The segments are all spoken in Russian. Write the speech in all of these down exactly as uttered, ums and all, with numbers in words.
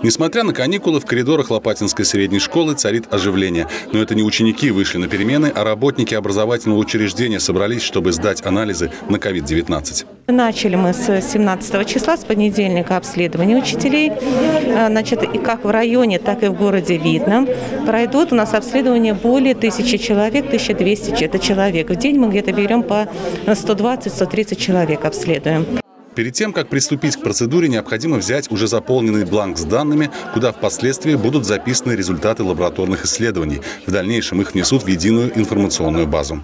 Несмотря на каникулы, в коридорах Лопатинской средней школы царит оживление. Но это не ученики вышли на перемены, а работники образовательного учреждения собрались, чтобы сдать анализы на ковид девятнадцать. Начали мы с семнадцатого числа, с понедельника, обследование учителей. Значит, и как в районе, так и в городе Видном пройдут у нас обследование более тысячи человек, тысяча двести это человек. В день мы где-то берем по сто двадцать — сто тридцать человек обследуем. Перед тем, как приступить к процедуре, необходимо взять уже заполненный бланк с данными, куда впоследствии будут записаны результаты лабораторных исследований. В дальнейшем их внесут в единую информационную базу.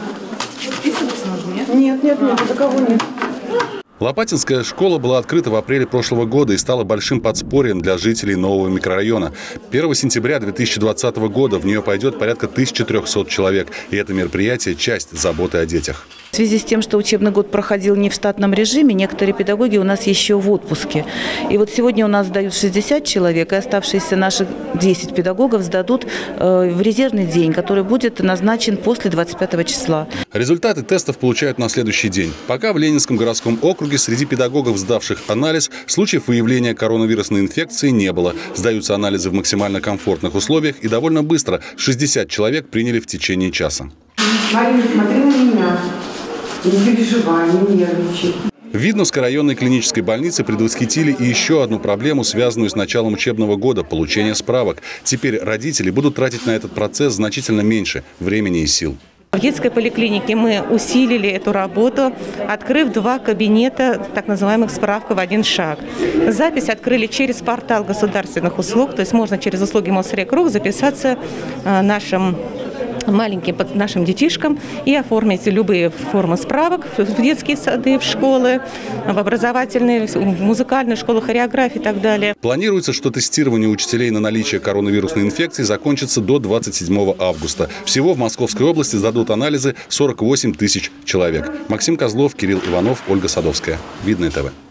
Нет, нет, нет, такого нет. Лопатинская школа была открыта в апреле прошлого года и стала большим подспорьем для жителей нового микрорайона. первого сентября две тысячи двадцатого года в нее пойдет порядка тысячи трёхсот человек. И это мероприятие – часть заботы о детях. В связи с тем, что учебный год проходил не в штатном режиме, некоторые педагоги у нас еще в отпуске. И вот сегодня у нас сдают шестьдесят человек, и оставшиеся наших десять педагогов сдадут в резервный день, который будет назначен после двадцать пятого числа. Результаты тестов получают на следующий день. Пока в Ленинском городском округе среди педагогов, сдавших анализ, случаев выявления коронавирусной инфекции не было. Сдаются анализы в максимально комфортных условиях, и довольно быстро шестьдесят человек приняли в течение часа. Марина, смотри на меня. Не переживай, не нервничай. В Видновской районной клинической больнице предвосхитили и еще одну проблему, связанную с началом учебного года – получение справок. Теперь родители будут тратить на этот процесс значительно меньше времени и сил. В детской поликлинике мы усилили эту работу, открыв два кабинета так называемых справка в один шаг. Запись открыли через портал государственных услуг, то есть можно через услуги Мосрекруг записаться нашим маленьким нашим детишкам и оформить любые формы справок в детские сады, в школы, в образовательные, в музыкальную школу, хореографии и так далее. Планируется, что тестирование учителей на наличие коронавирусной инфекции закончится до двадцать седьмого августа. Всего в Московской области сдадут анализы сорок восемь тысяч человек. Максим Козлов, Кирилл Иванов, Ольга Садовская. Видное ТВ.